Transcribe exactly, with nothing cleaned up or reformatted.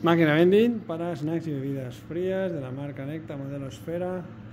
Máquina vending para snacks y bebidas frías de la marca Necta modelo Esfera.